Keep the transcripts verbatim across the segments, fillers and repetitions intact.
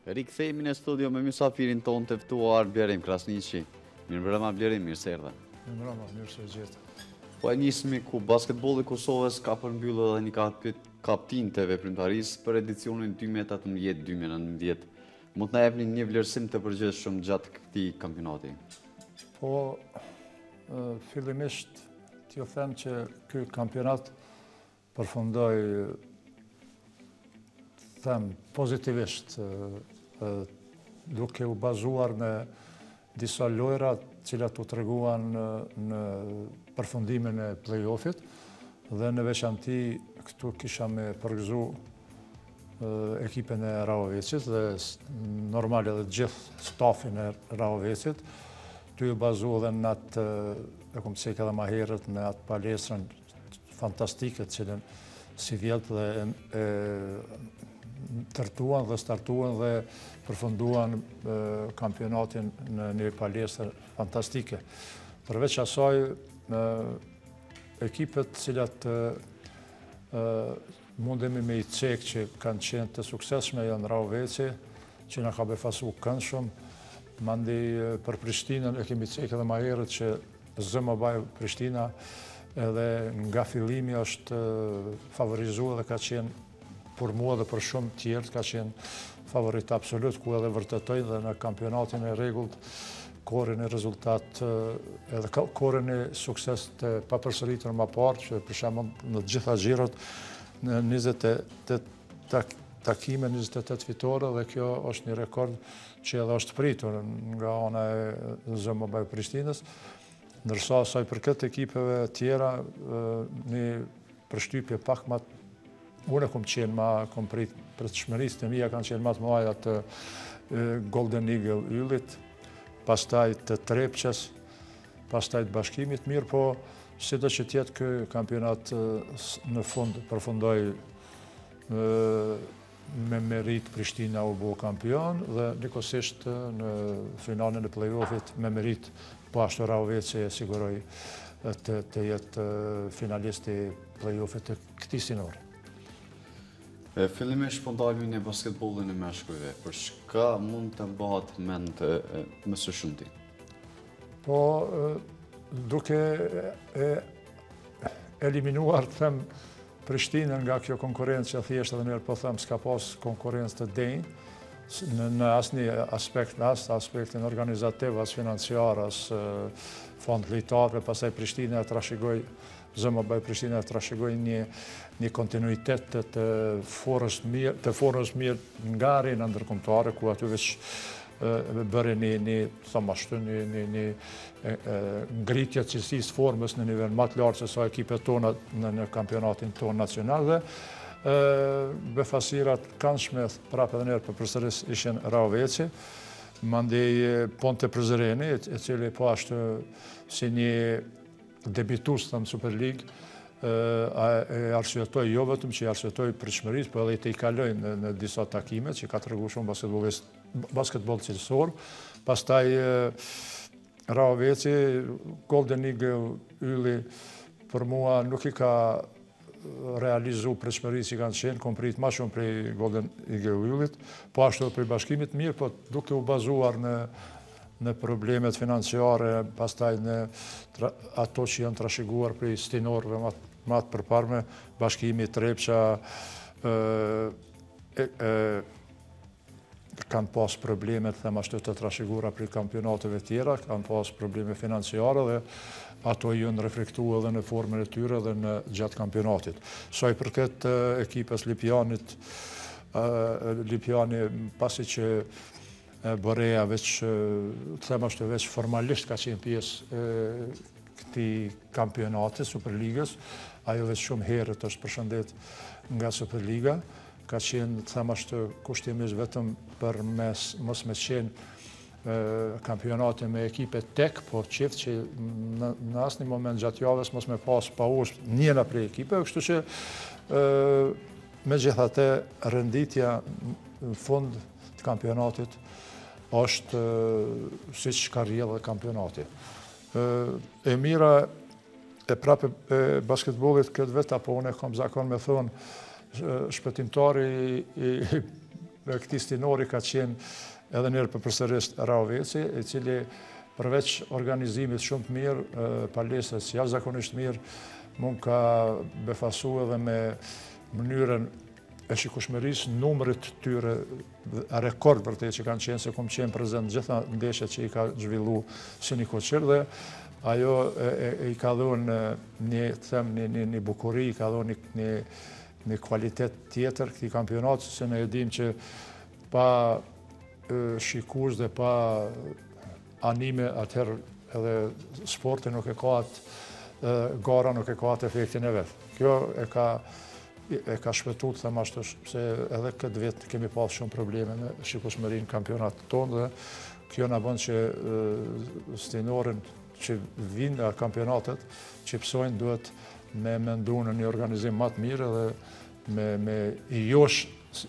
Rikthehemi në studio me mysafirin tonë të ftuar Blerim Krasniqi. Mirë mbrëma Blerim, mirë se erdhe. Mirë mbrëma, mirë se gjetë. Po e nismi ku basketbolli i Kosovës ka përmbyllur edhe një kaptin të veprimtarisë për edicionin dy mijë e tetëmbëdhjetë dy mijë e nëntëmbëdhjetë. Mund të na jepni një vlerësim të përgjithshëm gjatë këtij kampionati? Po, fillimisht t'ju them që ky kampionat përfundoi them pozitivisht, duke u bazuar në disa lojra cilat u treguan në përfundimin e play-offit dhe në veçanti këtu kisha me përgëzu ekipin e Rahovecit dhe normal edhe gjithë stafin e Rahovecit, të ju bazu edhe në atë, e kom cek edhe ma herët, në atë palestrën fantastike cilën si vjetë dhe tërtuan dhe startuan dhe përfunduan kampionatin në një palestër fantastike. Përveç asaj, ekipet cilat mundemi me i cek që kanë qenë të suksesshme janë Rahoveci, që në ka befasu këndshëm, mandi për Prishtinën e kemi cek edhe ma herët që zë më baj Prishtina edhe nga fillimi është favorizu dhe ka qenë për mua dhe për shumë tjertë ka qenë favorit absolut, ku edhe vërtetoj dhe në kampionatin e regullt, korin e rezultat, edhe korin e sukses të papërsëritur më parë, që për shembull në gjitha xhirot në njëzet e tetë takime, njëzet e tetë fitore, dhe kjo është një rekord që edhe është pritur nga ana e zë më baj Prishtinës, ndërsa asaj për këtë ekipeve tjera, një përshtypje pak më unë e kom qenë ma, kom prit për të shmërisë të mija, kanë qenë ma të maja të Golden Eagle Yllit, pastaj të Trepqes, pastaj të Bashkimit, mirë po, si do që tjetë kë kampionat në fund përfundoj me merit Prishtina u bo kampion dhe nikosisht në finalin e play-offit me merit po ashtu Rahoveci e siguroj të jetë finalisti play-offit të këtij sinore. Fillimisht po ndalemi në basketbollin e meshkujve, për çka mund të bëhet mend më së shumti? Po, duke eliminuar, të them, Prishtinën nga kjo konkurencë, thjesht edhe njerë po them, s'ka pas konkurencë të denjë, në asnjë aspekt, në as aspektin organizativ, as financiar, as fond lojtarëve, pastaj Prishtina e trashëgoi zë më baj Prishtina të trashëgoj një kontinuitet të forës mirë nga arena ndërkombëtare, ku aty veç bëre një, thëmë ashtu, një ngritje të cilësisë formës në nivel më të lartë se sa ekipet tona në kampionatin tonë nacional dhe befasirat këndshme prapë edhe njerë për përsëris ishin Rahoveci, mandej Ponte Prizreni, e cili po ashtu si një debitus të në Super League, e arsyetoj jo vetëm që i arsyetoj për shmëris, po edhe i të i kaloj në disa takimet, që ka të regu shumë basketbol cilësor. Pastaj Rahoveci, Golden Eagle Ylli, për mua nuk i ka realizu për shmëris që kanë qenë, kom prit ma shumë prej Golden Eagle Yllit, po ashtu për Bashkimit mirë, po duke u bazuar në në problemet financiare, pastaj në ato që janë trashëguar për stinorëve më të përparme, Bashkimi, Trepqa, kanë pas problemet dhe ashtu të trashëguara për kampionateve tjera, kanë pas probleme financiare dhe ato janë reflektu edhe në formën e tyre dhe në gjatë kampionatit. Sa i përket ekipës Lipjanit, Lipjani pasi që Boreja veç, të them ashtu veç formalisht ka qenë pjesë këti kampionati, Superligës, ajo veç shumë herët është përshëndet nga Superliga, ka qenë, të them ashtu, kushtimisht vetëm për mes, mos me qenë kampionati me ekipe tek, po qift që në asë një moment gjatë javës mos me pas pa ush njëna prej ekipe, kështu që me gjithate rënditja në fund të kampionatit është si që ka rrjedhë kampionati. E mira e prapë e basketbolit këtë vetë, apo unë e kam zakon me thonë, shpëtimtari i këtij stinori ka qenë edhe njërë për përsëris Raoveci, i cili përveç organizimit shumë të mirë, palestres jashtëzakonisht mirë, mund ka befasu edhe me mënyrën e shikueshmërisë, numrit tyre, rekord për te që kanë qenë, se kom qenë prezent gjitha ndeshjet që i ka zhvillu si një koqir, dhe ajo i ka dhënë një, them, një, një, një bukuri, i ka dhënë një, një, një kvalitet tjetër këtij kampionat, se ne e dim që pa shikues dhe pa anime, atëherë edhe sporti nuk e ka atë, gara nuk e ka atë efektin e vet. Kjo e ka e ka shpëtuar, them ashtu, se edhe këtë vit kemi pas shumë probleme me shikueshmërinë në kampionatin tonë, dhe kjo na bën që stinorin që vinë nga kampionatet, që pësojnë duhet me mendu në një organizim më të mirë dhe me, me i josh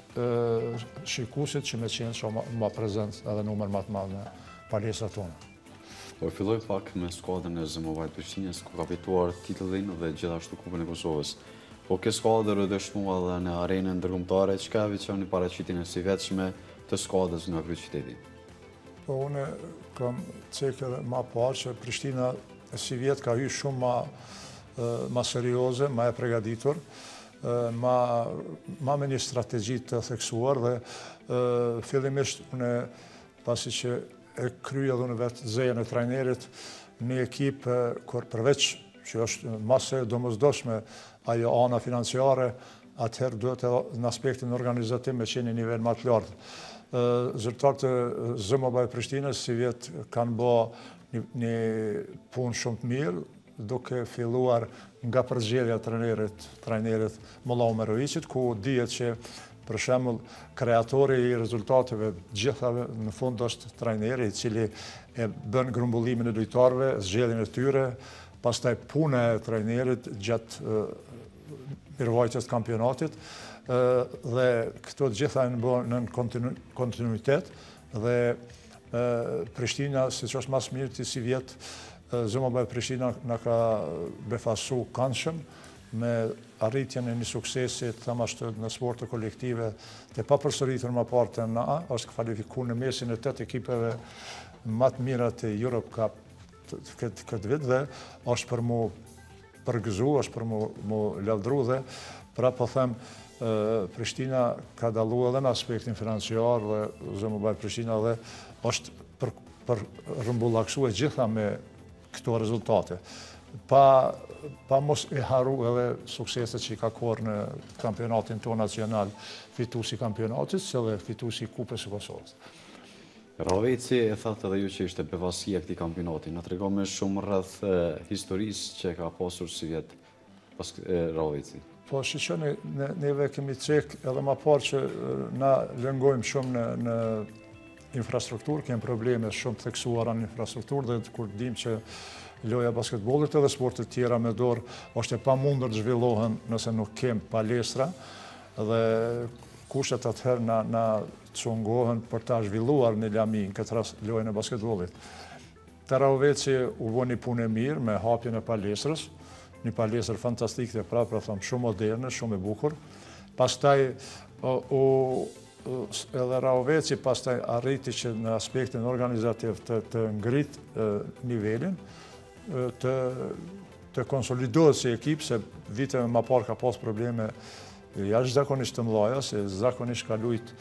shikuesit që me qenë shumë më prezent edhe numër më të madh në palestrat tona. Po filloj pak me skuadrën e Z M Bajt Prishtinës, ku ka fituar titullin dhe gjithashtu Kupën e Kosovës. Po kjo skuadër është dëshmuar edhe në arenën ndërkombëtare, çka veçoni paraqitjen e së vetshme të skuadrës nga kryeqyteti? Po unë kam cekë edhe ma parë që Prishtina si vjetë ka hyrë shumë ma, ma serioze, ma e pregaditur, ma, ma me një strategji të theksuar, dhe fillimisht unë pasi që e kryja dhe unë vetë zejën e trajnerit, një ekip kur përveç që është masë domosdoshme ajo ana financiare, atëherë duhet edhe në aspektin organizativ me qenë një nivel më të lartë. Zyrtarët e Z M Bajt Prishtinës si vjetë kanë bë një, një punë shumë të mirë, duke filluar nga përzgjedhja e trajnerit, trajnerit Molla Omerovicit, ku dihet që për shembull kreatori i rezultateve gjithave në fund është trajneri, i cili e bën grumbullimin e lojtarëve, zgjedhjen e tyre, pastaj puna e trajnerit gjatë mirëvajtjes të kampionatit, dhe këto gjitha në bën në kontinuitet, dhe Prishtina, siç është mas mirë ti si vjet, Z M Bajt Prishtina na ka befasu këndshëm me arritjen e një suksesi, them ashtu, në sporte kolektive, të papërsëritur më parë të N A, është kvalifikuar në mesin e tetë ekipeve më të mira të Europe Cup këtë, këtë vit, dhe është për mu përgëzu, është për mu, mu lavdru, dhe pra po them, Prishtina ka dallu edhe në aspektin financiar, dhe Z M Bajt Prishtina dhe është për, për rëmbullaksu e gjitha me këto rezultate. Pa, pa mos e haru edhe sukseset që i ka korë në kampionatin tonë nacional, fituesi kampionatit, se dhe fituesi Kupës së Kosovës. Raoveci e thatë edhe ju që ishte bevasia këtij kampionati. Na tregon me shumë rreth historisë që ka pasur si vjet pas Raoveci. Po shiqoni, ne, neve kemi cek edhe më parë që na lëngojmë shumë në, në infrastrukturë, kemi probleme shumë theksuara në infrastrukturë, dhe kur dim që loja basketbollit edhe sportet tjera me dorë është e pamundur të zhvillohen nëse nuk kem palestra, dhe kushtet atëherë na, na çungohen për ta zhvilluar në lami, në këtë rast lojën e basketbollit. Te Raoveci u bë një punë e mirë me hapjen e palestrës, një palestër fantastike, pra pra them, shumë moderne, shumë e bukur. Pastaj u, u edhe Raoveci pastaj arriti që në aspektin organizativ të, të ngrit e, nivelin, të, të konsolidohet si ekip, se viteve më parë ka pas probleme jashtëzakonisht të mëdha, se zakonisht ka luajt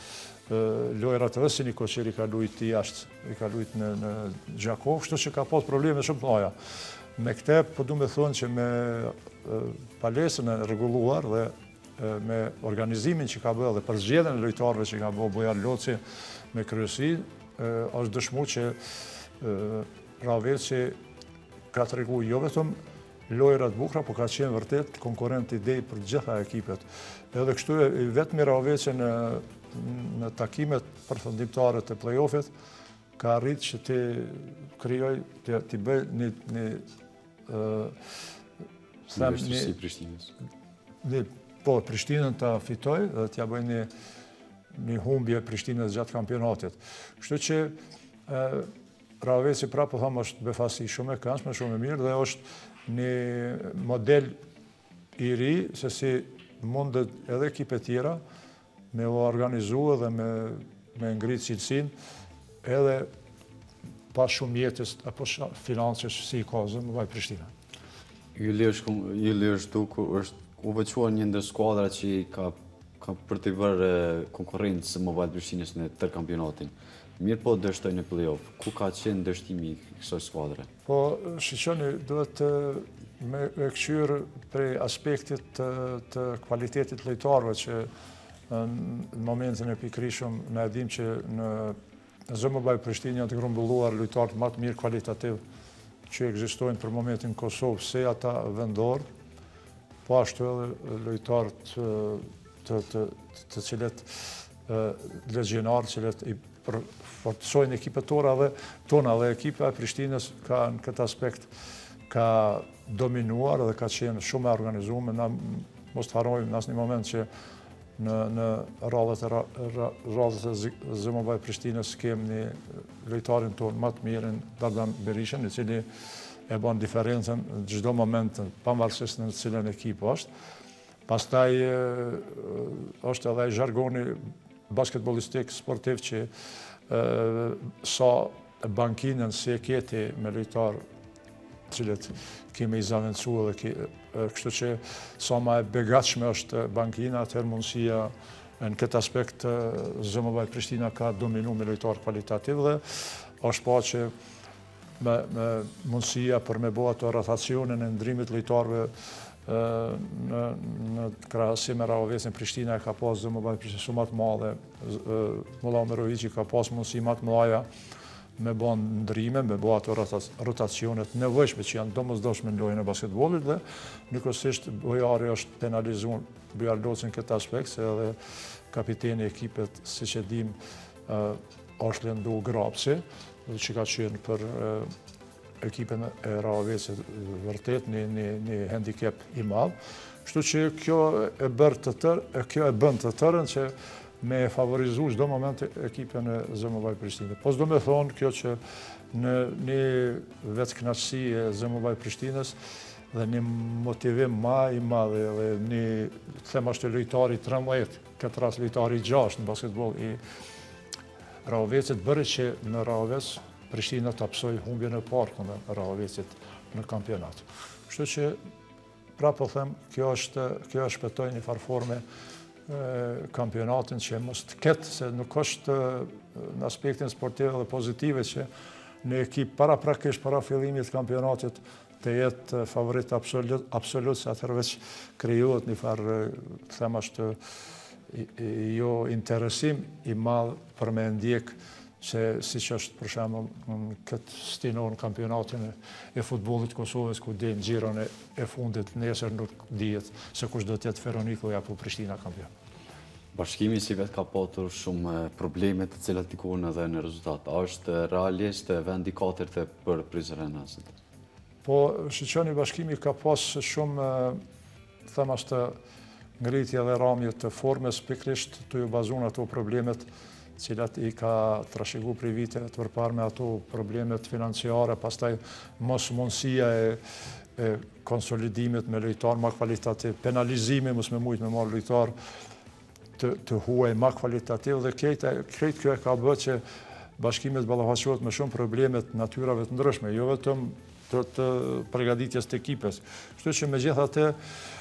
lojrat edhe si një koqir i ka luajt jashtë, i ka luajt në, në Gjakov, kështu që ka pas probleme shumë të mëdha. Me këte, po du me thonë që me palestrën e rregulluar dhe me organizimin që ka bërë dhe për zgjedhjen e lojtarëve që ka bërë Bojar Loci me kryesi, është dëshmu që Raoveci ka tregu jo vetëm lojrat bukra, po ka qenë vërtet konkurrent i dej për gjitha ekipet. Edhe kështu e vetëm Raoveci në, në takimet përfundimtare të play-offit ka arrit që ti krijoj, ti, ti bëj një, një Në vështirësi Prishtinës. Një, po, Prishtinën ta fitoj dhe t'ja bëj një, një humbje Prishtinës gjatë kampionatit. Kështu që e, Raoveci pra po tham është befasi shumë e këndshme, shumë e mirë, dhe është një model i ri se si mundet edhe ekipe tjera me organizu dhe me, me ngritë cilësin, edhe pas shumë jetës apo financës si i ka Zëmbëbaj Prishtina. Yli është është u veçuar një ndër skuadra që ka, ka për të bërë konkurrencë Zëmbëbaj Prishtinës në tërë kampionatin. Mirë po dështoj në play-off. Ku ka qenë dështimi i kësaj skuadre? Po, shiqoni, duhet të me e këqyrë prej aspektit të, të kvalitetit lojtarëve që në momentin e pikrishëm në edhim që në Zëmbëbaj Prishtinë janë të grumbulluar lojtarët më të mirë kvalitativ që ekzistojnë për momentin në Kosovë, se ata vendorë, po ashtu edhe lojtarët të, të, të cilët legionarë, cilët i fortësojnë ekipet tona dhe tona dhe ekipa e Prishtinës ka në këtë aspekt ka dominuar dhe ka qenë shumë e organizuar. Na mos të harrojmë në asnjë moment që në në rradhët e rradhët e Zëmbëbaj Prishtinës kemi një lojtarin tonë më të mirën, Dardan Berishën, i cili e bën diferencën në çdo moment, pavarësisht në cilën ekip është. Pastaj është edhe jargoni basketbollistik sportiv që sa bankinën si e keti me lojtar cilët kemi i zavendësu dhe kështu që sa ma e begatshme është bankina, atëherë mundësia në këtë aspekt Zëmbëbaj Prishtina ka dominu me lojtar kvalitativ dhe është pa që me, me mundësia për me bo ato rotacionin e ndrimit lojtarëve në, në krahasim me Rahovesin Prishtina e ka pas Zëmbëbaj Prishtina shumë më të madhe, Mulla Omeroviqi ka pas mundësi më të mëdha me bën ndrime, me bën ato rotacionet nevojshme që janë domosdoshme në lojën e basketbollit dhe njëkohësisht Bojari është penalizuar Bujar Loci në këtë aspekt, se edhe kapiteni i ekipet, siç e dim, është lëndu Grapsi, që ka qenë për ekipën e Rahovesit vërtet një, një, një handicap i madh. Kështu që kjo e bën të tërë, kjo e bën të tërën që me favorizu çdo moment ekipën e Zëmbëbaj Prishtinë. Po s'do me thonë kjo që në një vetëkënaqësi e Zëmbëbaj Prishtinës dhe një motivim ma i madh dhe një them ashtu lojtari trembëdhjetë, këtë rast lojtari gjashtë në basketbol i Rahovesit bëri që në Rahoves Prishtina të apsoj humbjen e parë në Rahovesit në kampionat. Kështu që pra po them, kjo është kjo e shpëtoi një farforme kampionatin që mos të ketë, se nuk është në aspektin sportiv dhe pozitive që në ekip para prakisht para fillimit të kampionatit të jetë favorit absolut, absolut se atëherë veç krijohet një farë, them ashtu, jo interesim i madh për me ndjek se si që është për shembull në këtë stinor në kampionatin e futbollit Kosovës ku del xhiron e fundit, nesër nuk dihet se kush do të jetë Feronikoja apo Prishtina kampion. Bashkimi si vetë ka patur shumë probleme të cilat ndikojnë edhe në rezultat. A është realisht vendi katërt për prizren asit? Po, shiqoni bashkimi ka pas shumë, them ashtë, ngritje dhe ramje të formës, pikrisht të ju bazun ato problemet cilat i ka trashëgu prej vite të përparme ato problemet financiare, pastaj mos mundësia e, e konsolidimit me lojtar ma kvalitativ, penalizimi mos me mujt me marrë lojtar të, të huaj ma kvalitativ dhe krejt, krejt kjo e ka bë që bashkimet ballafaqohet me shumë problemet natyrave të ndryshme, jo vetëm të, të përgatitjes të ekipes. Kështu që me gjithë atë,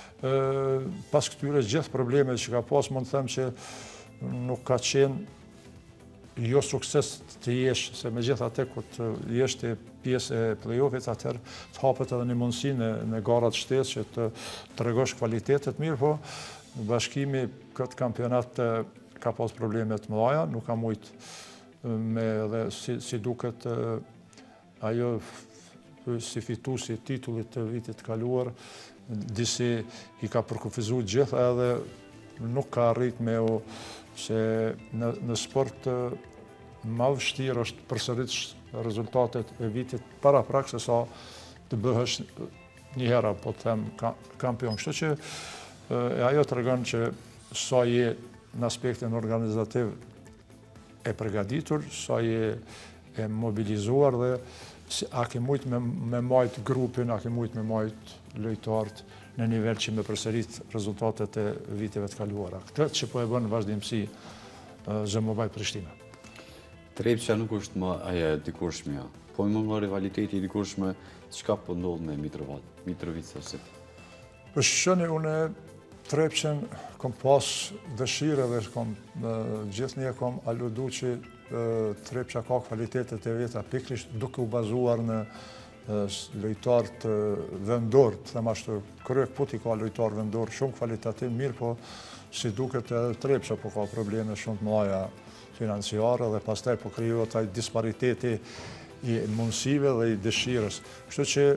pas këtyre gjithë problemet që ka pas, mund të them që nuk ka qenë jo sukses të jesh, se me gjithë atë ku të jesh të pjesë e play-offit, atëherë të hapet edhe një mundësi në, në garat shtesë që të tregosh kvalitetet mirë, po bashkimi këtë kampionat ka pas problemet të mëdha, nuk ka mujt me dhe si, si duket ajo si fituesi i titullit të vitit kaluar, disi i ka përkufizuar gjithë edhe nuk ka arrit me u se në, në sport ma vështirë është përsëritsh rezultatet e vitit para prak se sa të bëhesh një hera, po të them, kampion. Kështu që e ajo të regon që sa je në aspektin organizativ e përgatitur, sa je e mobilizuar dhe a ke mujt me, me majt grupin, a ke mujt me majt lojtarët në nivel që me përsërit rezultatet e viteve të kaluara. Këtë që po e bën vazhdimsi Zëmobaj Prishtina. Trepça nuk është më ajo e dikurshmja, po më nga rivaliteti i dikurshme, çka po ndodh me Mitrovica? Për shqeni, une Trepçën kom pas dëshirë dhe kom, gjithë një kom aludu që Trepça ka kvalitetet e veta pikrisht duke u bazuar në lojtar të vendor, të them ashtu, Kryek Puti ka lojtar vendor shumë kvalitativ mirë, po si duket edhe Trepça po ka probleme shumë të mëdha financiare dhe pastaj po krijohet ai dispariteti i mundësive dhe i dëshirës. Kështu që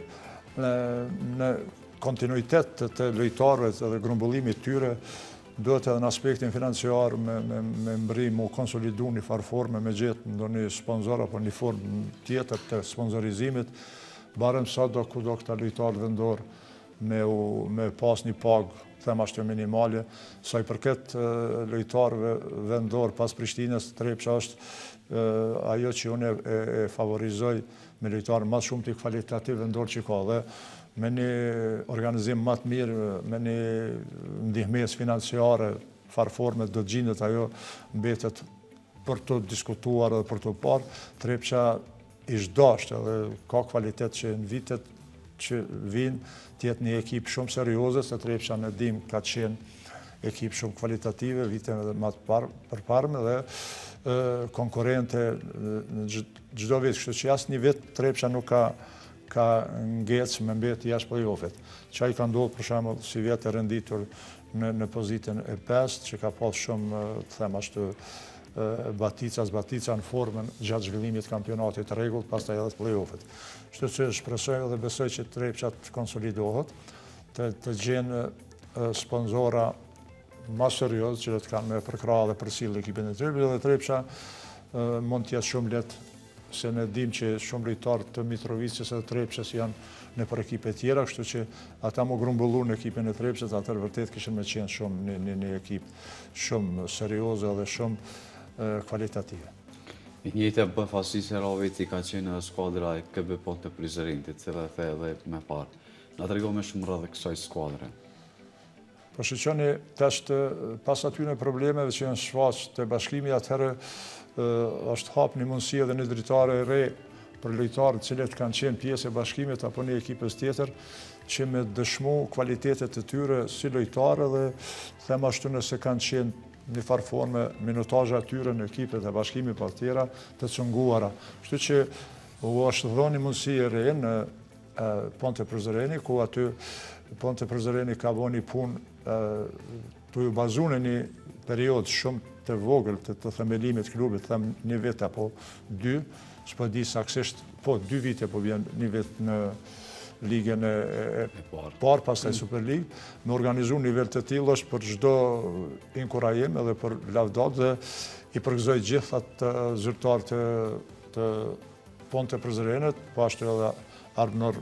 në kontinuitet të lojtarëve dhe grumbullimit tyre duhet edhe në aspektin financiar me mbri mu konsolidu një farë forme me gjetë ndonjë sponsor apo një formë tjetër të sponsorizimit, barem sa do ku do këta lojtarë vendor me pas një pagë them ashtu minimale, sa i përket lojtarëve vendor pas Prishtinës, Trepça është ajo që unë e favorizoj me lojtarë më shumë të kvalitativ vendor që ka dhe me një organizim më të mirë, me një ndihmes financiare, farforme do të gjindet ajo mbetet për të diskutuar dhe për të parë. Trepça ish dashtë dhe ka kvalitet që në vitet që vinë tjetë një ekip shumë serioze, se Trepça në dim ka qenë ekip shumë kvalitative, viteve dhe më të përparme dhe konkurente në gjdo vit, kështu që asë një vit Trepça nuk ka ka ngecë me mbet jashtë play-offit. Qa i ka ndodhë për shembull si vjetë e renditur në pozitën e pestë, që ka pas shumë, të them ashtu, batica, zbatica në formën gjatë zhvillimit kampionatit të rregullt, pastaj edhe të play-offit. Kështu që shpresoj dhe besoj që Trepça të konsolidohet, të gjenë sponsora më serioz që të kanë me përkrah dhe përsill ekipin e tyre, dhe Trepça mund të jetë shumë lehtë se ne dim që shumë lojtarë të Mitrovicës dhe Trepçës janë në për ekipe tjera, kështu që ata mu grumbullu në ekipin e Trepçës, atër vërtet kishin me qenë shumë një ekip shumë serioze dhe shumë kvalitative. I njëjtë e bëfasisë e Raveci ka qenë skuadra e K B Ponte Prizrenit, cila e the edhe me parë. Na trego me shumë rreth kësaj skuadre. Po shqyqoni, tashtë pas atyre problemeve që janë shfaqë të bashkimi, atëherë është hap një mundësi edhe një dritare e re për lojtarët cilët kanë qenë pjesë e bashkimit apo një ekipës tjetër që me dëshmu kvalitetet e tyre si lojtarë dhe them ashtu nëse kanë qenë një farë forme minutazhe atyre në ekipet e bashkimit për tjera të cunguara. Kështu që u është dhënë një mundësi e re në Ponte Prizreni, ku aty Ponte Prizreni ka bënë një punë të ju bazu në një periodë shumë të vogël të themelimit klubit, them një vit apo dy, s'po di saksisht, po dy vite po vjen një vit në ligën e parë, pastaj Super League, me organizu një nivel të tillë është për çdo inkurajim edhe për lavdat dhe i përgëzoj gjithë atë zyrtarë të Ponte Prizrenit, po ashtu edhe Arnor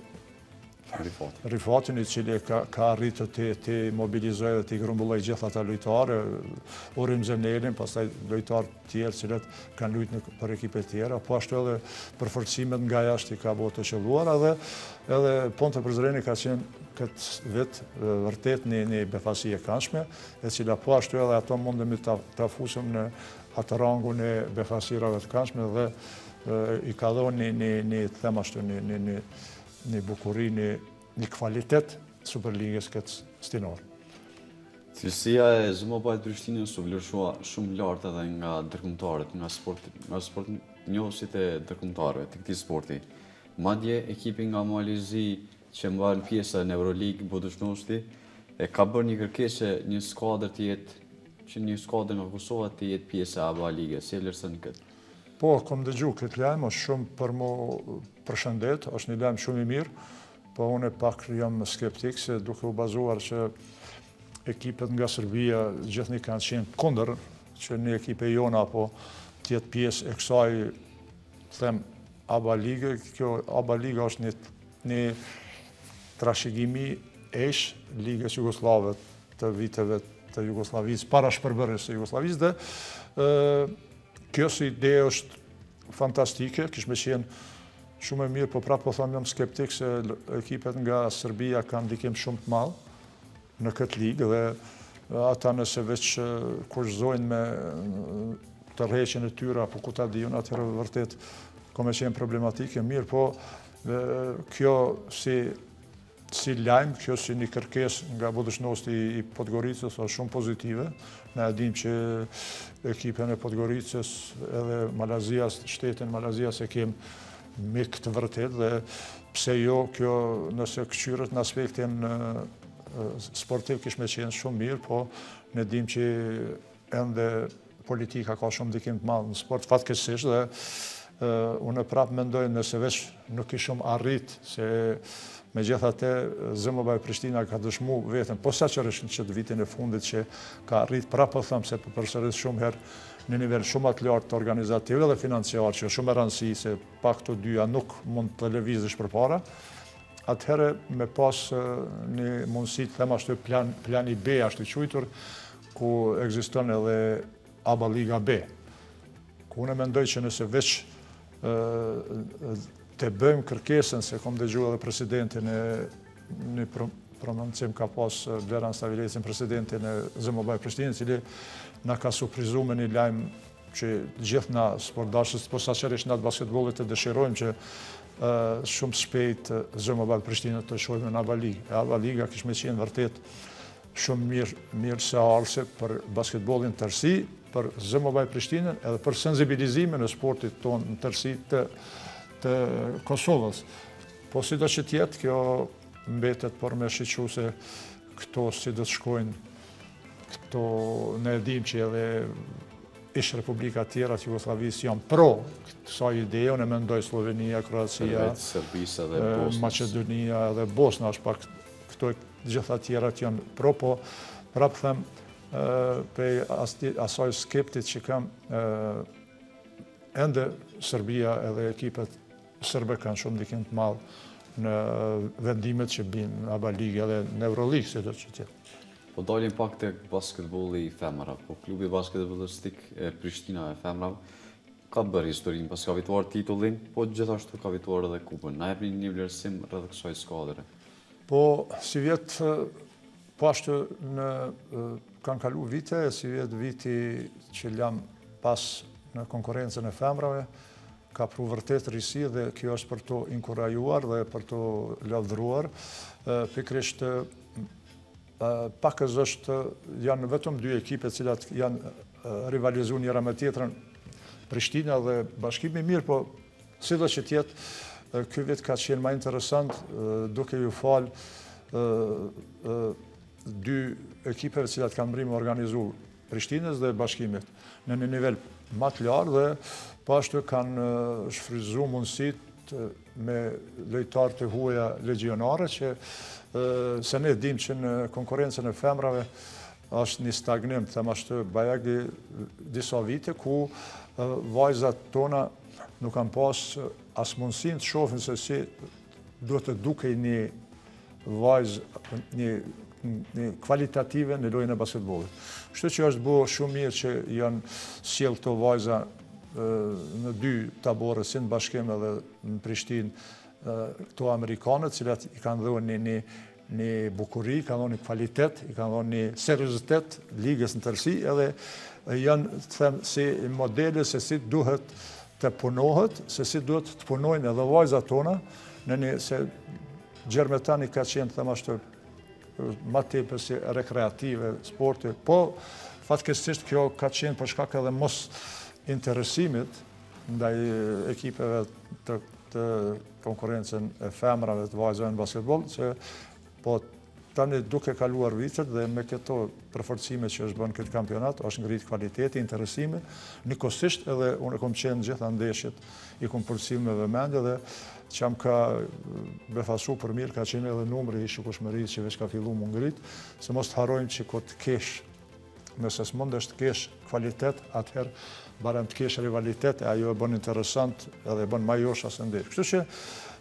Rifatin, i cili ka arritë të mobilizoj dhe të grumbulloj gjithë ata lojtarë, Urim Zemnelin, pastaj lojtarë tjerë cilët kanë lujtë për ekipe tjera, po ashtu edhe përforcimet nga jashtë i ka bëu të qelluar, edhe Ponte Prizreni ka qenë këtë vit vërtet një befasi e këndshme, e cila po ashtu edhe ato mundemi të fusëm në atë rangun e befasirave të këndshme dhe i ka dhënë një them ashtu një një bukuri, një kvalitet Superligës këtë stinor. Cilësia e Zëmobajt Prishtinës u vlerësua shumë lartë edhe nga ndërkombëtarët, nga sportnjohësit e ndërkombëtarëve të këtij sporti. Madje ekipi nga Malizi që mban pjesë në Euroleague Budućnosti e ka bërë një kërkesë një skuadër të jetë që një skuadër nga Kosova të jetë pjesë e A B A Ligës. Si e vlerëson këtë? Po, kom dëgju këtë lajm, është shumë për mu përshëndet, është një lajm shumë i mirë, po unë pak jam skeptik se duke u bazuar që ekipet nga Serbia gjithnjë kanë qenë kundër që një ekipe jona apo tjetë pjesë e kësaj, them, A B A Ligë. Kjo A B A Liga është një trashëgimi esh Ligës Jugoslave të viteve të Jugoslavisë, para shpërbërjes së Jugoslavisë dhe kjo si ide është fantastike, kishme qenë shumë e mirë, po prapë po thamë jam skeptik se ekipet nga Serbia kanë ndikim shumë të madh në këtë ligë dhe ata nëse veç kurszojnë me tërheqjen e tyre apo ku ta diun, atëherë vërtet ka me qenë problematike, mirë po kjo si si lajm, kjo si një kërkesë nga budućnosti i Podgoricës është shumë pozitive. Ne e dim që ekipën e Podgoricës edhe Malazijas, shtetin Malazijas e kem mik të vërtet dhe pse jo kjo nëse këshyret në aspektin sportiv kish me qenë shumë mirë, po ne dim që ende politika ka shumë ndikim të madh në sport fatkeqësisht dhe unë prapë mendoj nëse veç nuk ishëm arrit se megjithatë zë em be Prishtina ka dëshmu vetëm posaçërisht në çdo vitin e fundit që ka arrit prapë po them se përsëris shumë herë në nivel shumë të lartë organizativ dhe financiar që shumë e rëndësishme se pak këto dyja nuk mund të lëvizësh përpara. Atëherë me pas një mundësi të them ashtu plan plani B ashtu quajtur ku ekziston edhe A B A Liga B. Ku unë mendoj që nëse veç të bëjmë kërkesën, se kom dëgjuar edhe presidentin e një prononcim ka pas Bleran Stavilecin, presidentin e zë em be Prishtinë, cili na ka surprizuar me një lajm që gjithë na sportdashës posaçërisht në atë basketbollit të dëshirojmë që shumë shpejt zë em be Prishtinë të shohim në A B A Ligë. A B A Liga kish me qenë vërtet shumë mirë, mirë se arse për basketbollin tërësi, për zë em be Prishtinën edhe për sensibilizimin e sportit tonë në tërësi të të Kosovës. Po si do që tjetë, kjo mbetet për me shiqu se këto si do të shkojnë, këto ne edhim që edhe ishë republika tjera të Jugoslavisë janë pro kësa idejo, ne mendoj Slovenia, Kroacia, Macedonia edhe Bosna, është pak këto gjitha tjera të janë pro, po prapë them prej asaj skeptit që kam ende Serbia edhe ekipet sërbe kanë shumë ndikim të madh në vendimet që binë në A B A Ligë edhe në Euroligë, si do që tjetë. Po dalim pak të basketbolli i femrave, po klubi basketbollistik e Prishtina e femrave ka bërë historinë, pas ka fituar titullin, po gjithashtu ka fituar edhe kupën. Na jepni një vlerësim rreth kësaj skuadre. Po si vjetë, po ashtu në kanë kalu vite, si vjetë viti që jam pas në konkurencën e femrave, ka pru vërtet risi dhe kjo është për to inkurajuar dhe për to lavdruar. Pikrisht pakës është, janë vetëm dy ekipe cilat janë rivalizu njëra me tjetrën, Prishtina dhe Bashkimi Mirë, po si do që tjetë, ky vit ka qenë ma interesant duke ju falë dy ekipeve cilat kanë mri me organizu Prishtinës dhe Bashkimit në një nivel ma të larë dhe pashtu kanë shfryzu mundësit me lojtarë të huaja legionare që se ne dim që në konkurencën e femrave është një stagnim, të them ashtu bajagi disa vite ku vajzat tona nuk kanë pas as mundësin të shofin se si duhet të duke një vajzë një një kvalitative në lojën e basketbollit. Kështu që është bërë shumë mirë që janë sjell këto vajza në dy tabore, si në Bashkim edhe në Prishtinë, këto amerikanët, cilat i kanë dhënë një, një, një bukuri, i kanë dhënë një kvalitet, i kanë dhënë një seriozitet ligës në tërësi, edhe janë të them si modele se si duhet të punohet, se si duhet të punojnë edhe vajzat tona, në një se Gjermetani ka qenë të them ashtu ma tepër si rekreative, sporti, po fatkeqësisht kjo ka qenë për shkak edhe mos interesimit ndaj ekipeve të, të konkurencën e femrave të vajzave në basketbol, që po tani duke kaluar vitet dhe me këto përforcime që është bën këtë kampionat, është ngrit kvaliteti, interesimi, njëkohësisht edhe unë kom qenë gjitha ndeshjet, i kom përcjell me vëmendje dhe që jam ka befasu për mirë, ka qenë edhe numri i shikueshmërisë që veç ka fillu më ngrit, se mos të harojmë që kur të kesh, nëse s'mundesh të kesh kvalitet, atëherë barem të kesh rivalitet, e ajo e bën interesant edhe e bën më josh asë ndesh. Kështu që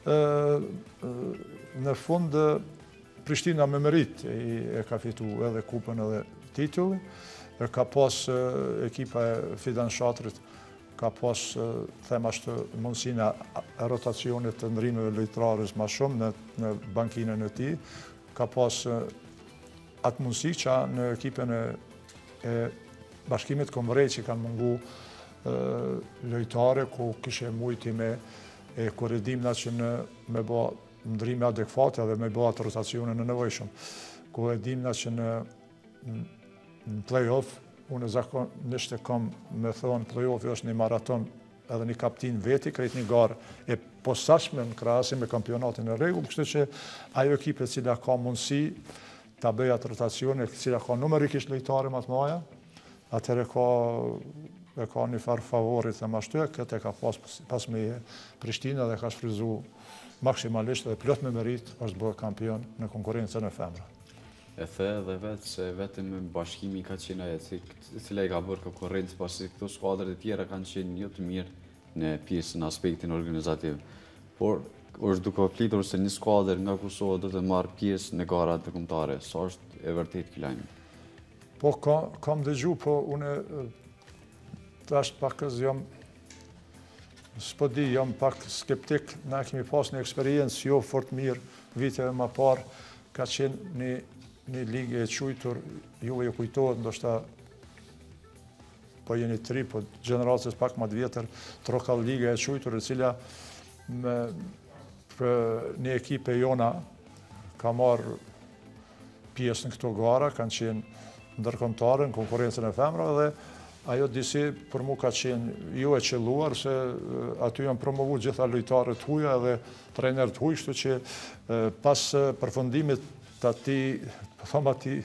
në fund Prishtina me merit e ka fitu edhe kupën edhe titulli, ka pas ekipa e Fidan Shatrit, ka pas them ashtu mundësinë e rotacionit të ndrimeve lojtarës më shumë në, në bankinën e tij, ka pas atë mundësi që në ekipën e, e bashkimit kombërej që kanë mungu lojtare ku kishe mujti me e kur e dimna që në me bo ndrime adekvate dhe me bo atë rotacione në nevojshëm. Ku e dimna që në, në play-off, unë zakonisht e kam me thonë play-offi është një maraton edhe një kaptin veti, krejt një garë e posaçme në krahasim me kampionatin e rregull, kështu që ajo ekipe e cila ka mundësi ta bëjë atë rotacione, e cila ka numerikisht lojtare më të mëdha, atëherë ka e ka një farë favorit dhe mashtu, këtë e ka pas, pas me Prishtina dhe ka shfryzu maksimalisht dhe plot me merit është bërë kampion në konkurencën e femra. E the edhe vetë se vetëm bashkimi ka qenë ajo e cila i ka bërë konkurrencë pasi këto skuadrat e tjera kanë qenë jo të mirë në pjesën aspektin organizativ. Por është duke flitur se një skuadër nga Kosova do të marrë pjesë në garat të kombëtare. Sa është e vërtet ky lajm? Po ka, kam dëgju, po unë tash pak jam, s'po di, jam pak skeptik, na kemi pas një eksperiencë jo fort mirë viteve më parë, ka qenë një, një ligë e quajtur, juve ju kujtohet, ndoshta po jeni tri, po gjeneracës pak më të vjetër, Trokall Liga e quajtur, e cila me për një ekipe jona ka marrë pjesë në këto gara, kanë qenë ndërkombëtare në konkurrencën e femra dhe ajo disi për mu ka qenë jo e qelluar, se aty janë promovu gjitha lojtarët huja dhe trenerët huj, shtu që pas përfundimit të ati, po thom ati,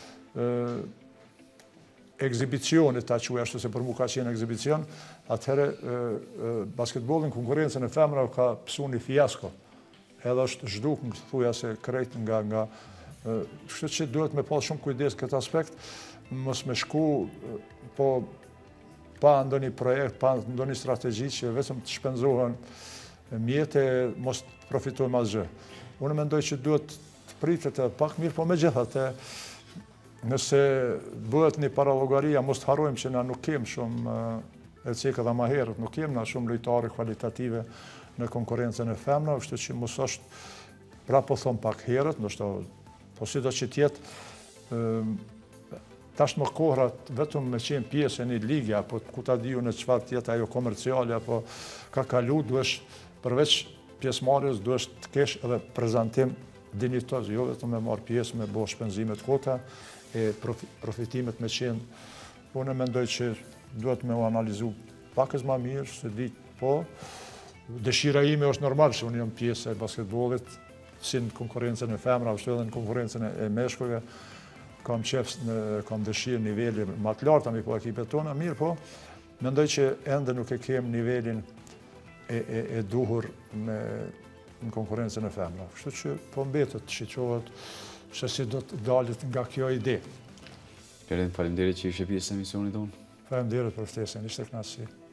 ekzibicionit ta quaj ashtu se për mu ka qenë ekzibicion, atëherë basketbolin konkurencën e femra ka pësu një fiasko. Edhe është zhduk në thuja se krejt nga nga kështu që duhet me pas shumë kujdes këtë aspekt, mos me shku po pa ndonjë projekt, pa ndonjë strategji që vetëm të shpenzohen mjete, mos të profitojmë asgjë. Unë mendoj që duhet të pritet edhe pak mirë, po megjithatë, nëse bëhet një parallogaria, mos të harrojmë që na nuk kemë shumë, e cekë edhe më herët, nuk kemë na shumë lojtare kvalitative në konkurrencën e femra, kështu që mos është, pra po thon pak herët, ndoshta po sido që tjetë, tash më kohrat vetëm me qenë pjesë e një ligë, apo ku ta diju në çfarë tjetë ajo komerciale, apo ka kalu, duhesh përveç pjesëmarrjes, duhesh të kesh edhe prezantim dinjitoz, jo vetëm me marr pjesë, me bo shpenzimet kota, e profitimet me qenë. Unë mendoj që duhet me u analizu pakës më mirë, se di, po, dëshira ime është normal, se unë jam pjesë e basketbollit, si në konkurencën e femra, ashtu edhe në konkurencën e meshkujve, kam qef, kam dëshirë niveli më të lartë, mi po ekipet tona, mirë po, mendoj që ende nuk e kem nivelin e, e, e duhur me, në konkurencën e femra. Kështu që po mbetet, shiqohet, se si do të dalit nga kjo ide. Perrin, faleminderit që ishe pjesë e emisionit tonë. Faleminderit për ftesën, ishte kënaqësi.